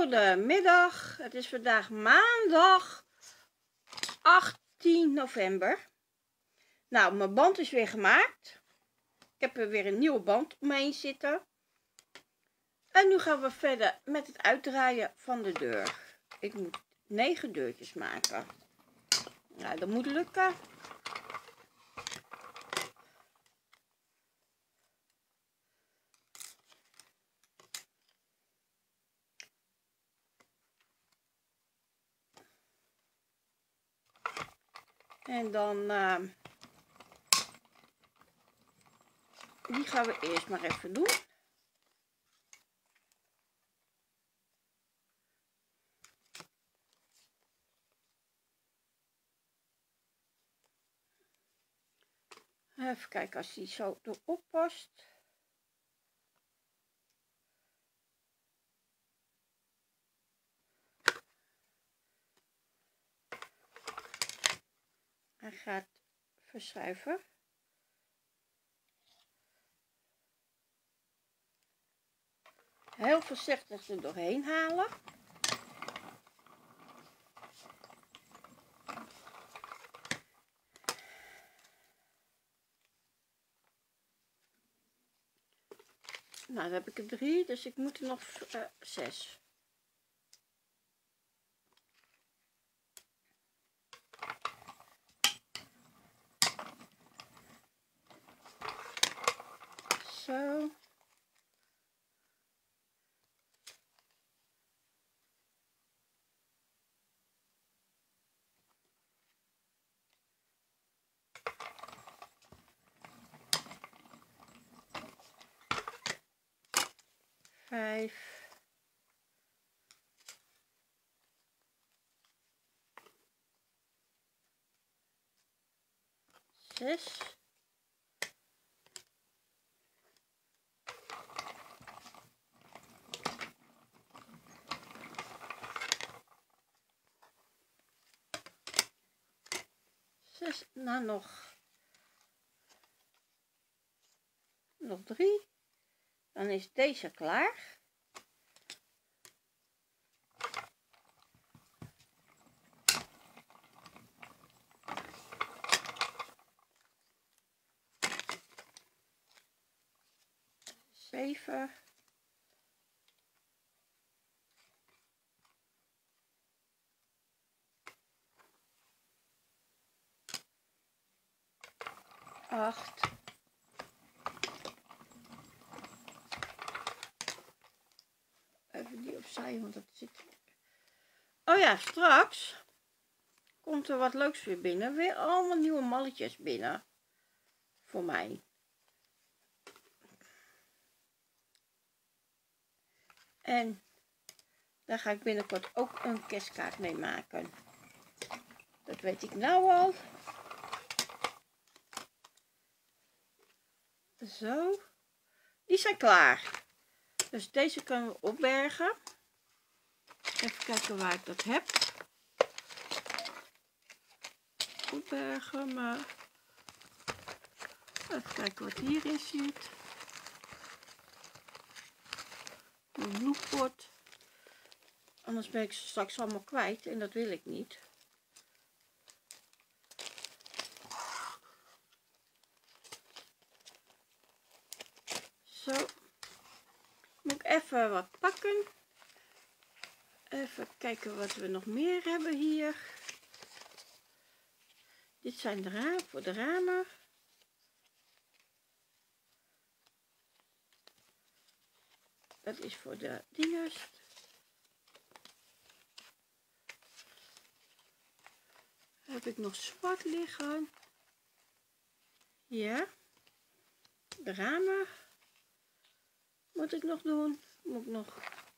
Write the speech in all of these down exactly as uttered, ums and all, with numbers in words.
Goedemiddag, het is vandaag maandag achttien november. Nou, mijn band is weer gemaakt. Ik heb er weer een nieuwe band omheen zitten. En nu gaan we verder met het uitdraaien van de deur. Ik moet negen deurtjes maken. Nou, dat moet lukken. En dan, uh, die gaan we eerst maar even doen. Even kijken als die zo erop past. Hij gaat verschuiven. Heel voorzichtig er doorheen halen. Nou, dan heb ik er drie, dus ik moet er nog uh, zes. Zo. Vijf. Zes. Zes, nou nog, nog drie. Dan is deze klaar. Zeven. Acht. Even die opzij, want dat zit. Oh ja, straks komt er wat leuks weer binnen. Weer allemaal nieuwe malletjes binnen. Voor mij. En daar ga ik binnenkort ook een kerstkaart mee maken. Dat weet ik nou al. Zo. Die zijn klaar. Dus deze kunnen we opbergen. Even kijken waar ik dat heb. Opbergen, maar even kijken wat hierin zit. Een bloempot. Anders ben ik ze straks allemaal kwijt en dat wil ik niet. Zo. Moet ik even wat pakken. Even kijken wat we nog meer hebben hier. Dit zijn de ramen voor de ramen. Dat is voor de dingers. Heb ik nog zwart liggen. Ja. De ramen. Moet ik nog doen? Moet ik nog.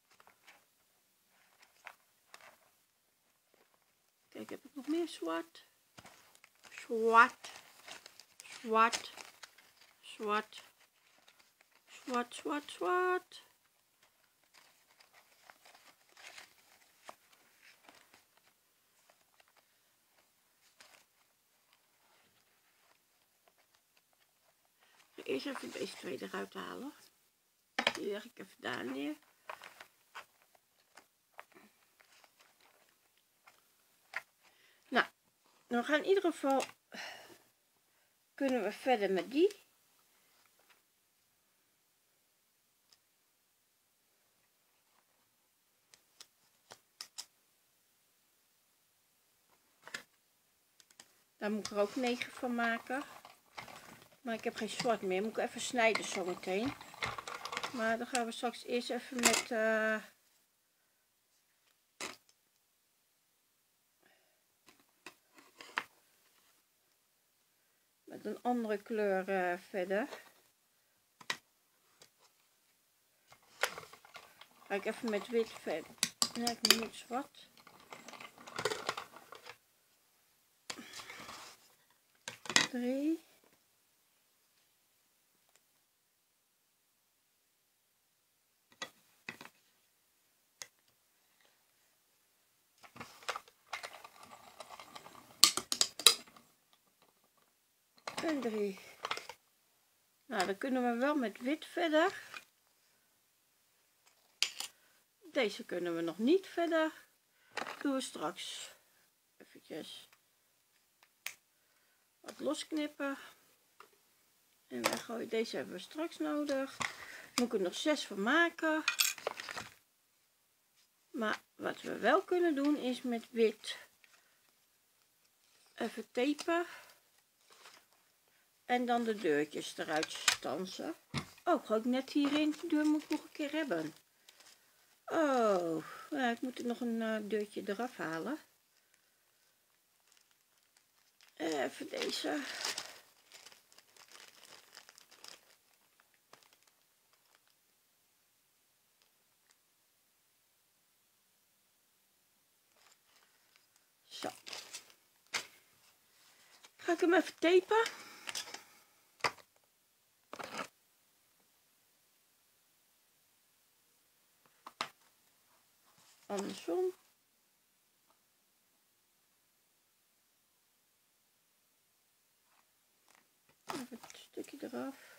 Kijk, heb ik nog meer zwart? Zwart. Zwart. Zwart. Zwart, zwart, zwart. Eerst even deze twee eruit halen. Die leg ik even daar neer. we gaan in ieder geval, kunnen we verder met die. Daar moet ik er ook negen van maken. Maar ik heb geen zwart meer. Moet ik even snijden zometeen. Maar dan gaan we straks eerst even met... Uh, met een andere kleur uh, verder. Ga ik even met wit verder. Nee, ik moet met zwart. Drie. En drie. Nou, dan kunnen we wel met wit verder. Deze kunnen we nog niet verder. Doen we straks. Eventjes wat losknippen. En weggooien. Deze hebben we straks nodig. Moet ik er nog zes van maken. Maar wat we wel kunnen doen is met wit even tapen. En dan de deurtjes eruit stansen. Oh, ga ik net hierin. De deur moet ik nog een keer hebben. Oh, ja, ik moet er nog een uh, deurtje eraf halen. Even deze. Zo. Ga ik hem even tapen. Andersom. Even het stukje eraf.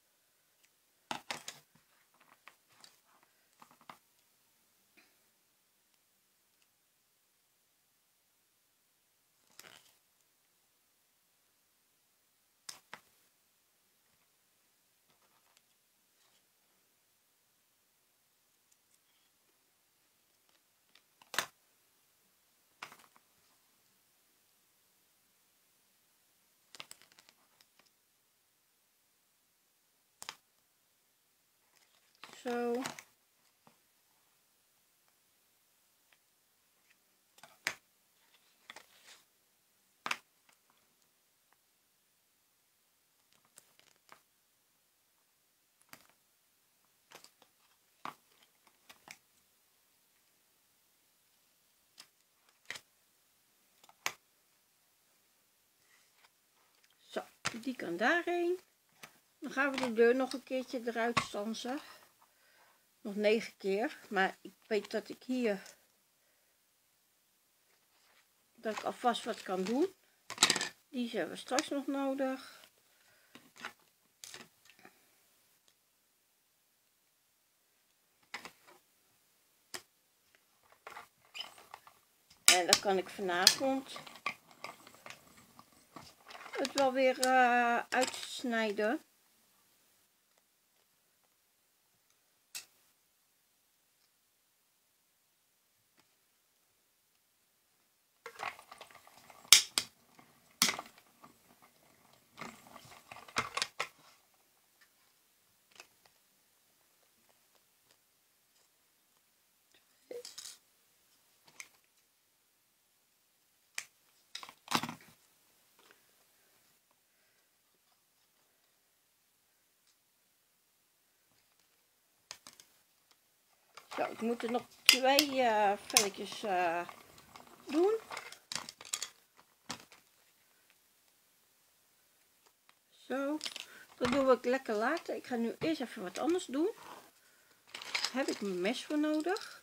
Zo. Zo, die kan daarheen. Dan gaan we de deur nog een keertje eruit stansen. Nog negen keer. Maar ik weet dat ik hier... dat ik alvast wat kan doen. Die hebben we straks nog nodig. En dan kan ik vanavond het wel weer uh, uitsnijden. Zo, ik moet er nog twee uh, velletjes uh, doen. Zo, dat doe ik lekker later. Ik ga nu eerst even wat anders doen. Daar heb ik mijn mes voor nodig.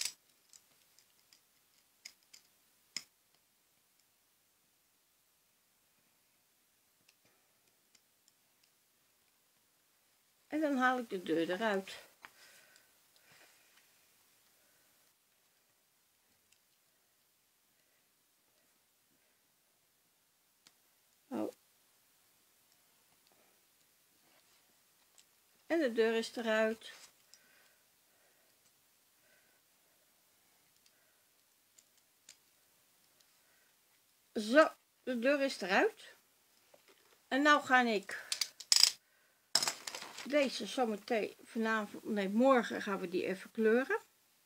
En dan haal ik de deur eruit. En de deur is eruit. Zo, de deur is eruit. En nou ga ik deze zometeen vanavond, nee morgen gaan we die even kleuren.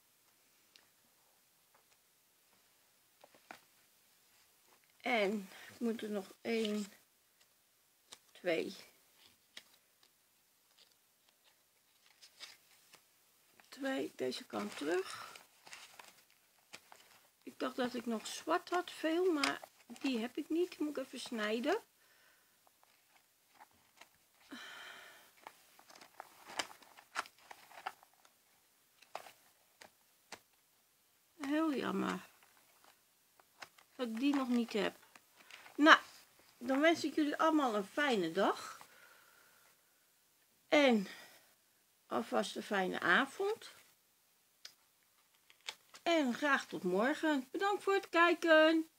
En ik moet er nog één, twee, twee, deze kant terug. Ik dacht dat ik nog zwart had, veel, maar die heb ik niet. Die moet ik even snijden. Heel jammer dat ik die nog niet heb. Nou, dan wens ik jullie allemaal een fijne dag. En alvast een fijne avond. En graag tot morgen. Bedankt voor het kijken.